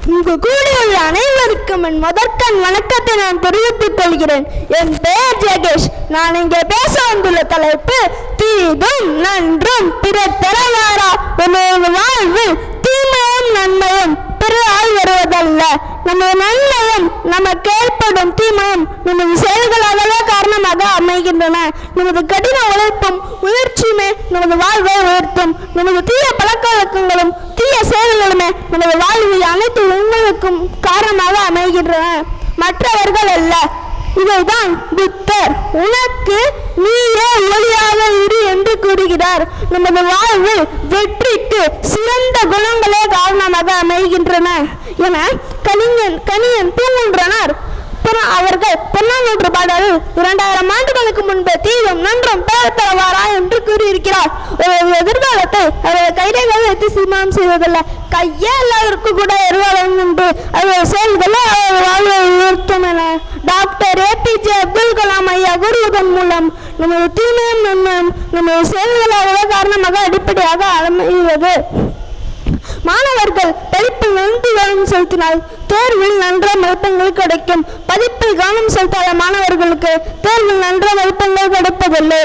இங்கு கூடியுள்ள அனைவருக்கும் என் முதற்கண் வணக்கத்தை நான் தெரிவித்துக் கொள்கிறேன். என் பெயர் ஜெகேஷ். நான் இங்கே பேச வந்துள்ள தலைப்பு தீதும் நன்றும் பிறர் தரவாரா. நமது வாழ்வில் தீமையும் நன்மையும் பிறரால் வருவதல்ல. நமது நன்மையும் நமக்கு ஏற்படும் தீமையும் நமது செயல்களாகவே காரணமாக அமைகின்றன. நமது கடின உழைப்பும் முயற்சியுமே நமது வாழ்வை உயர்த்தும். நமது தீய பழக்க வழக்கங்களும் தீய செயல்களுமே நமது வாழ்வில் அனைத்து உண்மைகளுக்கும் காரணமாக அமைகின்றன, மற்றவர்கள் அல்ல. இதைதான் புத்தர் உனக்கு நீயே ஒளியாக இரு என்று கூறுகிறார். நமது வாழ்வில் வெற்றிக்கு சிறந்த குணங்களே காரணமாக அமைகின்றன என கணியன் தூங்குகின்றனர். அவர்கள் பொன்னாங்கூற்று பாடலில் 2000 ஆண்டுகளுக்கு முன்பு தீதும் நன்றும் பிறர் தரவாரா என்று கூறியிருக்கிறார். ஒரு எதிர்காலத்தை அவர்கள் கைகள் வைத்து தீர்மானம் செய்வதில்லை, கையே எல்லாருக்கும் கூட எருவாளம் என்று அவர்கள் செயல்களை அவர்கள் வாழ்வை உயர்த்தும் என டாக்டர் APJ அப்துல் கலாம் ஐயா கூறுவதன் மூலம் நமது தீமையும் நன்மையும் நமது செயல்களாகவே காரணமாக அடிப்படையாக அமைகிறது. மாணவர்கள் படிப்பில் நன்கு கவனம் செலுத்தினால் தேர்வில் நன்ற மதிப்பெண்கள் கிடைக்கும். படிப்பில் கவனம் செலுத்தாத மாணவர்களுக்கு தேர்வில் நன்ற மதிப்பெண்கள் கிடைப்பதில்லை.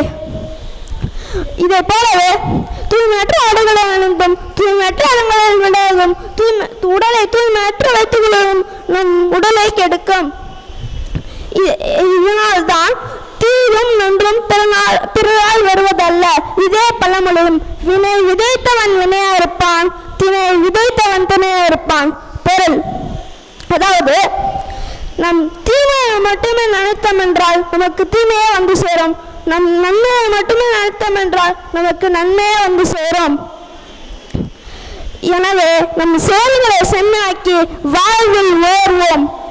இதை போலவே தூய்மையற்ற ஆடைகளை அணிந்தும் தூய்மையற்ற இடங்களில் விளையாடும் உடலை தூய்மையற்ற வைத்துக் கொள்ளும் நம் உடலை கெடுக்கும். இதனால்தான் தீதும் நன்றும் பிறரால் வருவதல்ல. இதே பழமொழியும் வினை விதைத்தவன் வினையா இருப்பான், தினை விதைத்தவன் தினையா இருப்பான். பொருள், அதாவது நம் தீமையை மட்டுமே நினைத்தோம் என்றால் நமக்கு தீமையே வந்து சேரும். நம் நன்மையை மட்டுமே நினைத்தோம் என்றால் நமக்கு நன்மையே வந்து சேரும். எனவே நம் செயல்களை செம்மையாக்கி வாழ்வில் உயர்வோம்.